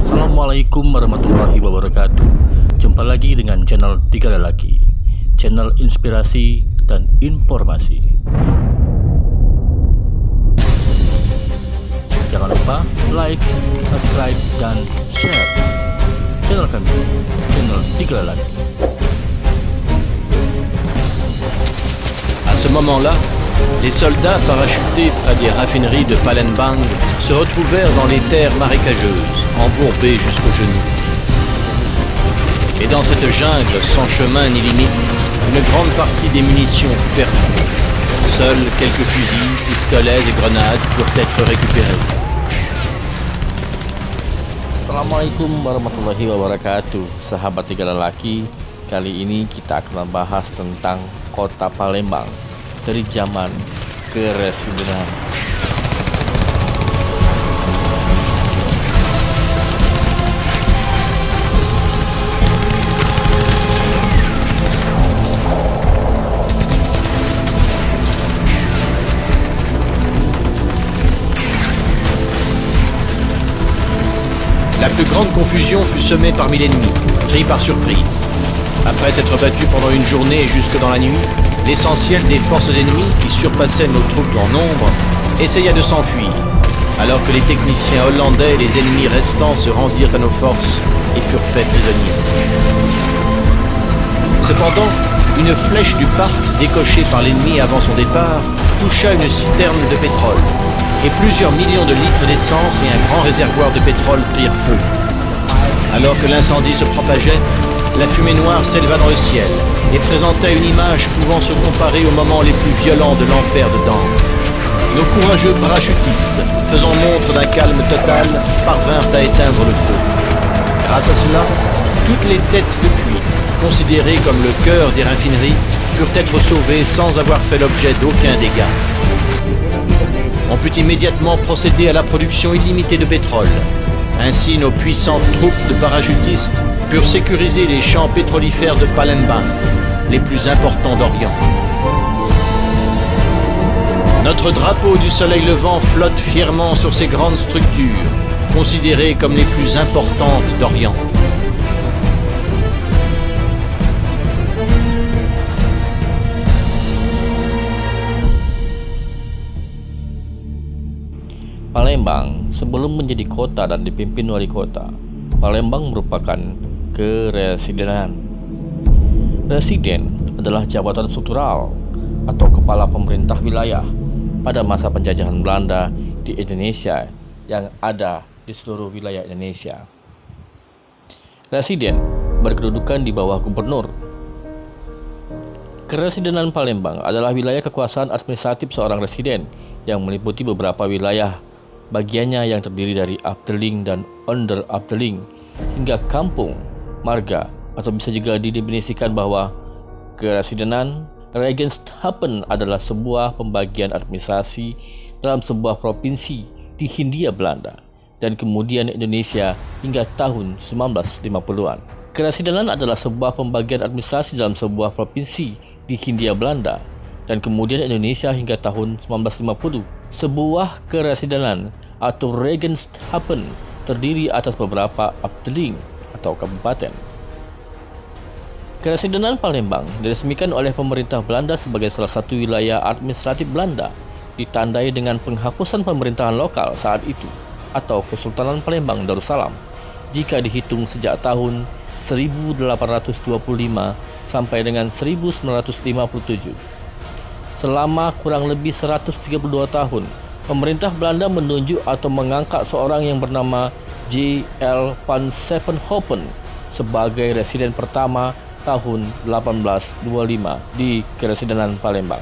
Assalamualaikum warahmatullahi wabarakatuh. Jumpa lagi dengan channel Tiga Lelaki, channel inspirasi dan informasi. Jangan lupa like, subscribe, dan share channel kami, channel Tiga Lelaki. À ce moment-là, les soldats parachutés près des raffineries de Palembang se retrouvèrent dans les terres marécageuses, embourbées jusqu'aux genoux. Et dans cette jungle sans chemin ni limite, une grande partie des munitions fut perdue. Seuls quelques fusils, pistolets et grenades purent être récupérés. Assalamualaikum warahmatullahi wabarakatuh. Sahabat Tiga Lelaki, kali ini kita akan membahas tentang kota Palembang dari zaman keresidenan. La plus grande confusion fut semée parmi l'ennemi, pris par surprise. Après s'être battu pendant une journée et jusque dans la nuit, l'essentiel des forces ennemies, qui surpassaient nos troupes en nombre, essaya de s'enfuir, alors que les techniciens hollandais et les ennemis restants se rendirent à nos forces et furent faits prisonniers. Cependant, une flèche du Part, décochée par l'ennemi avant son départ, toucha une citerne de pétrole, et plusieurs millions de litres d'essence et un grand réservoir de pétrole prirent feu. Alors que l'incendie se propageait, la fumée noire s'éleva dans le ciel et présentait une image pouvant se comparer aux moments les plus violents de l'enfer de Dante. Nos courageux parachutistes, faisant montre d'un calme total, parvinrent à éteindre le feu. Grâce à cela, toutes les têtes de puits, considérées comme le cœur des raffineries, purent être sauvées sans avoir fait l'objet d'aucun dégât. On put immédiatement procéder à la production illimitée de pétrole. Ainsi, nos puissantes troupes de parachutistes purent sécuriser les champs pétrolifères de Palembang, les plus importants d'Orient. Notre drapeau du soleil levant flotte fièrement sur ces grandes structures, considérées comme les plus importantes d'Orient. Palembang sebelum menjadi kota dan dipimpin wali kota, Palembang merupakan keresidenan. Residen adalah jabatan struktural atau kepala pemerintah wilayah pada masa penjajahan Belanda di Indonesia yang ada di seluruh wilayah Indonesia. Residen berkedudukan di bawah gubernur. Keresidenan Palembang adalah wilayah kekuasaan administratif seorang residen yang meliputi beberapa wilayah bagiannya yang terdiri dari Afdeling dan Onder Afdeling hingga kampung, marga, atau bisa juga didefinisikan bahwa keresidenan Regenshapen adalah sebuah pembagian administrasi dalam sebuah provinsi di Hindia Belanda dan kemudian Indonesia hingga tahun 1950-an. Keresidenan adalah sebuah pembagian administrasi dalam sebuah provinsi di Hindia Belanda dan kemudian Indonesia hingga tahun 1950. Sebuah keresidenan atau Regenshapen terdiri atas beberapa Afdeling atau kabupaten. Keresidenan Palembang diresmikan oleh pemerintah Belanda sebagai salah satu wilayah administratif Belanda, ditandai dengan penghapusan pemerintahan lokal saat itu atau Kesultanan Palembang Darussalam jika dihitung sejak tahun 1825 sampai dengan 1957. Selama kurang lebih 132 tahun, pemerintah Belanda menunjuk atau mengangkat seorang yang bernama J.L. van Sevenhoven sebagai residen pertama tahun 1825 di Keresidenan Palembang.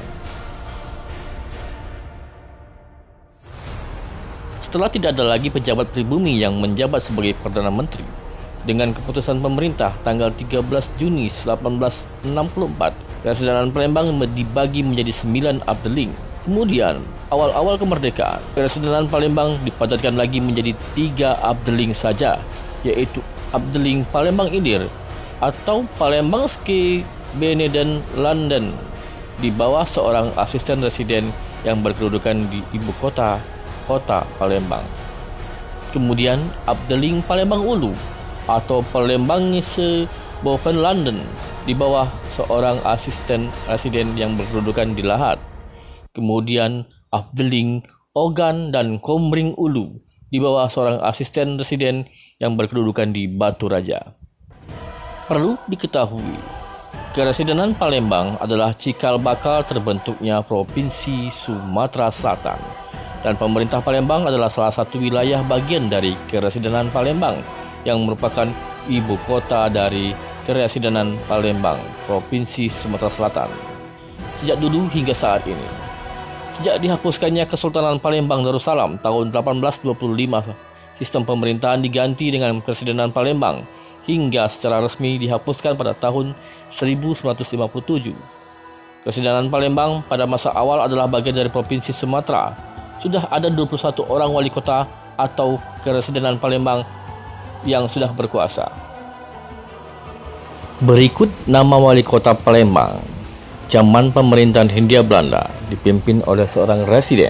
Setelah tidak ada lagi pejabat pribumi yang menjabat sebagai Perdana Menteri, dengan keputusan pemerintah tanggal 13 Juni 1864, Keresidenan Palembang dibagi menjadi 9 Afdeling. Kemudian, awal-awal kemerdekaan, Keresidenan Palembang dipadatkan lagi menjadi 3 Afdeling saja, yaitu Afdeling Palembang Ilir atau Palembangske Beneden Landen di bawah seorang asisten residen yang berkedudukan di ibu kota, Kota Palembang. Kemudian Afdeling Palembang Ulu atau Palembangese Boven London di bawah seorang asisten residen yang berkedudukan di Lahad. Kemudian Afdeling Ogan dan Komring Ulu di bawah seorang asisten residen yang berkedudukan di Batu Raja. Perlu diketahui, Keresidenan Palembang adalah cikal bakal terbentuknya Provinsi Sumatera Selatan, dan pemerintah Palembang adalah salah satu wilayah bagian dari Keresidenan Palembang yang merupakan ibu kota dari Keresidenan Palembang, Provinsi Sumatera Selatan, sejak dulu hingga saat ini. Sejak dihapuskannya Kesultanan Palembang Darussalam tahun 1825, sistem pemerintahan diganti dengan Keresidenan Palembang hingga secara resmi dihapuskan pada tahun 1957. Keresidenan Palembang pada masa awal adalah bagian dari Provinsi Sumatera. Sudah ada 21 orang wali kota atau Keresidenan Palembang yang sudah berkuasa. Berikut nama wali kota Palembang zaman pemerintahan Hindia Belanda dipimpin oleh seorang residen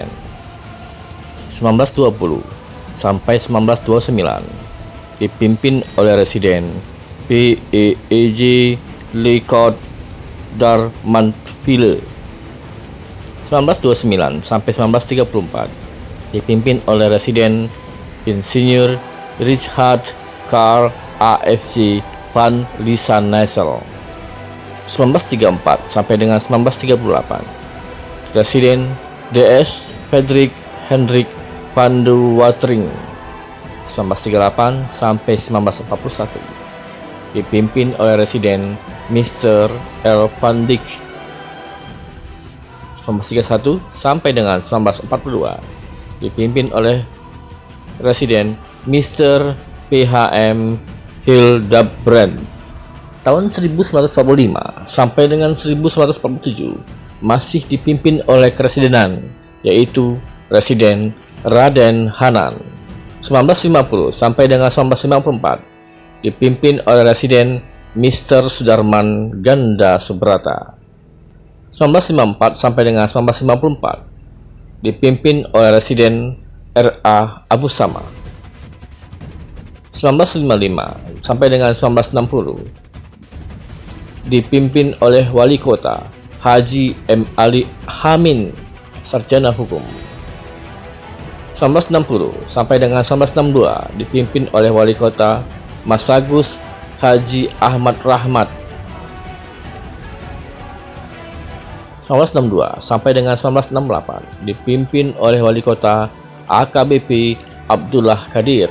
1920 sampai 1929 dipimpin oleh residen P.E.E.J. Lecourt Darmantville. 1929 sampai 1934 dipimpin oleh residen Insinyur Richard Karl A.F.C. van Liesel. 1934 sampai dengan 1938 Residen D.S. Frederik Hendrik van der Watering. 1938 sampai 1941 dipimpin oleh residen Mr. L. van Dijk. 1931 sampai dengan 1942 dipimpin oleh residen Mr. P.H.M. Hildebrand. Tahun 1945 sampai dengan 1947 masih dipimpin oleh keresidenan, yaitu Residen Raden Hanan. 1950 sampai dengan 1954 dipimpin oleh Residen Mr. Sudarman Ganda Subrata. 1954 sampai dengan 1954 dipimpin oleh Residen R.A. Abu Sama. 1955 sampai dengan 1960 dipimpin oleh Wali Kota Haji M. Ali Hamin, Sarjana Hukum. 1960 sampai dengan 1962 dipimpin oleh Wali Kota Masagus Haji Ahmad Rahmat. 1962 sampai dengan 1968 dipimpin oleh Wali Kota AKBP Abdullah Kadir.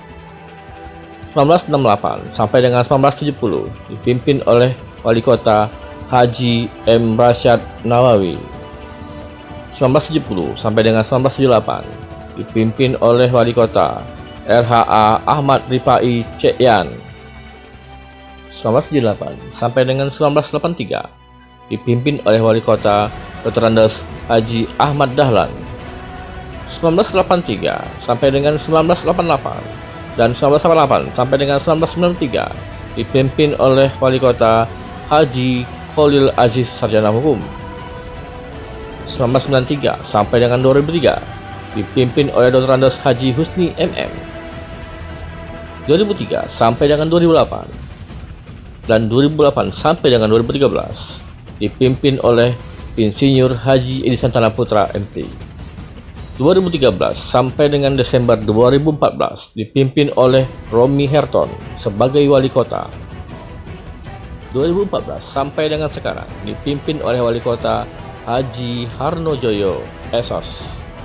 1968 sampai dengan 1970 dipimpin oleh Wali Kota Haji M. Rasyad Nawawi. 1970 sampai dengan 1978 dipimpin oleh Wali Kota RHA Ahmad Rifai Cekyan. 1978 sampai dengan 1983 dipimpin oleh Wali Kota Dr. Andes Haji Ahmad Dahlan. 1983 sampai dengan 1988 dan 1988 sampai dengan 1993 dipimpin oleh Wali Kota Haji Khalil Aziz Sarjana Hukum. 1993 sampai dengan 2003 dipimpin oleh Dr. Andes Haji Husni MM. 2003 sampai dengan 2008 dan 2008 sampai dengan 2013 dipimpin oleh Insinyur Haji Edi Santana Putra MT. 2013 sampai dengan Desember 2014 dipimpin oleh Romi Herton sebagai Wali Kota. 2014 sampai dengan sekarang dipimpin oleh Wali Kota Haji Harnojoyo Esos.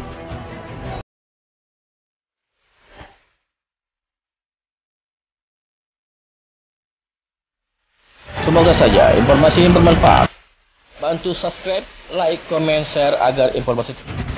Semoga saja informasi ini bermanfaat. Bantu subscribe, like, comment, share agar informasi